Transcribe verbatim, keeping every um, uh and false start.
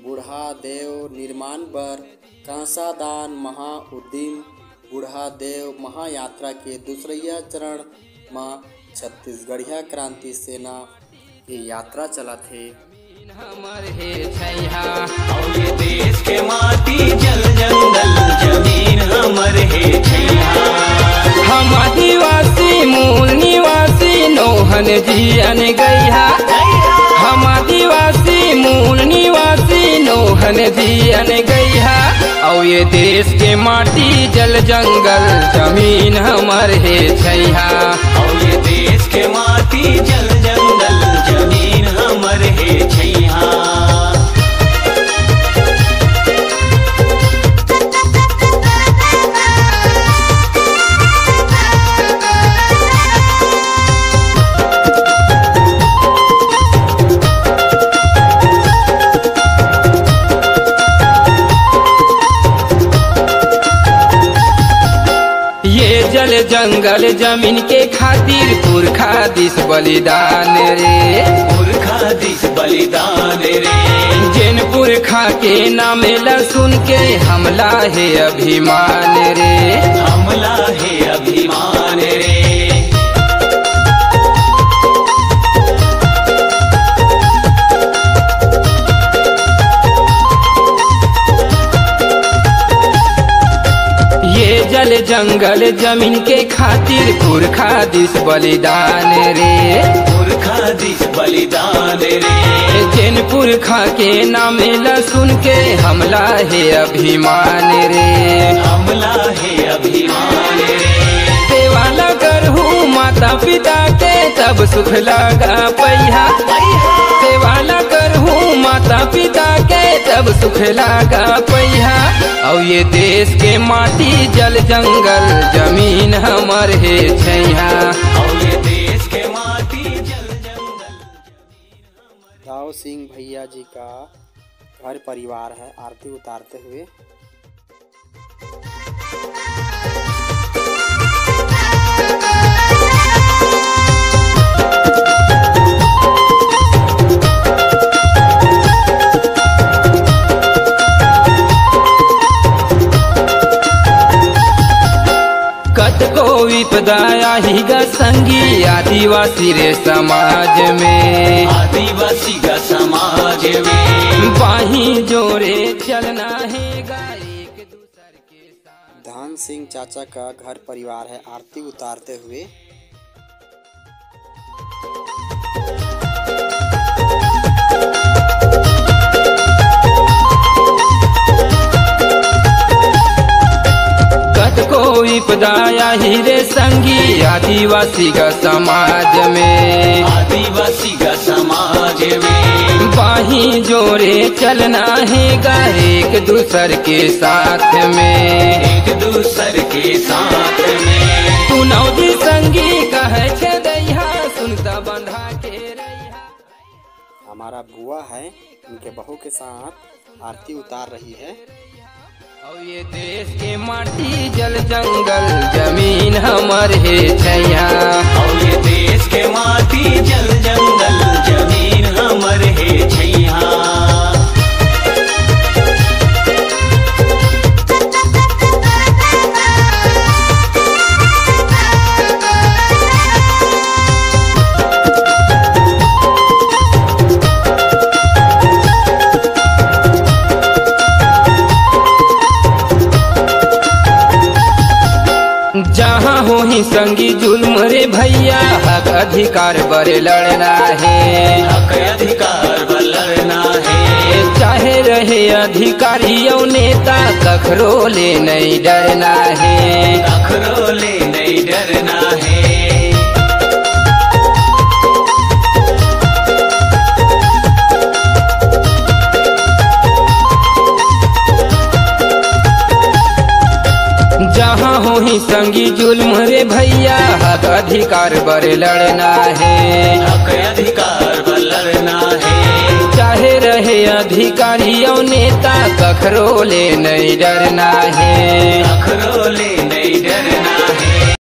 बुढ़ादेव निर्माण बर कांसादान महा उद्यम बुढ़ादेव महायात्रा के दूसरइया चरण में छत्तीसगढ़िया क्रांति सेना की यात्रा चलत है। हमर हे छैया और ये देश के माटी जल जंगल जमीन हमर हे छैया। हम आदिवासी मूल निवासी नौहन जियन गैया। हम आदिवासी मूल निवासी नौहन जियन गैया। और ये देश के माटी जल जंगल जमीन हमर हे छैया। और ये देश के माटी जल जंगल जमीन हमर हे छैया। ये जल जंगल जमीन के खातिर पुरखा दिस बलिदान रे। पुरखा दिस बलिदान रे। जिन पुरखा के नाम ला सुन के हमला है अभिमान रे। हमला है अभिमान रे। ये जल जंगल जमीन के खातिर पुरखा दिस बलिदान रे। पुरखा दिस बलिदान रे। जिन पुरखा के नाम ला सुन के हमला है अभिमान रे। हमला है अभिमान रे। सेवाला करहू माता पिता के तब सुख लगा पैहा। सेवाला करहू माता पिता के तब सुख लगा पैहा। और ये देश के माटी जल जंगल जमीन हमर हे छैया। और ये देश के माटी जल जंगल दाऊ सिंह भैया जी का घर परिवार है आरती उतारते हुए। कतको विपदाया ही गा संगी आदिवासी रे समाज में। आदिवासी का समाज में बाही जोरे चलना है गा एक दूसर के साथ। धान सिंह चाचा का घर परिवार है आरती उतारते हुए। को विपदाया ही रे संगी आदिवासी का समाज में। आदिवासी का समाज में बाही जोरे चलना है गा एक दूसर के साथ में। एक दूसर के साथ में तू नौदी संगी कहे छे दैया सुनता बंधा के रैया। हमारा बुआ है उनके बहू के साथ आरती उतार रही है। और ये देश के माटी जल जंगल जमीन हमर हे छैया। और ये देश के माटी जल जंगल जमीन हमर हे छैया। जहाँ हो ही संगी जुल्म रे भैया हक अधिकार बरे लड़ना है। हक अधिकार बर लड़ना है। चाहे रहे अधिकारी और नेता कखरो ले नहीं डरना है। कखरो ले नहीं डरना है। जहाँ हो ही संगी जुल्म रे भैया हक अधिकार बर लड़ना है। हक अधिकार बर लड़ना है। चाहे रहे अधिकारी और नेता कखरो ले नहीं डरना है। कखरो ले नहीं डरना है।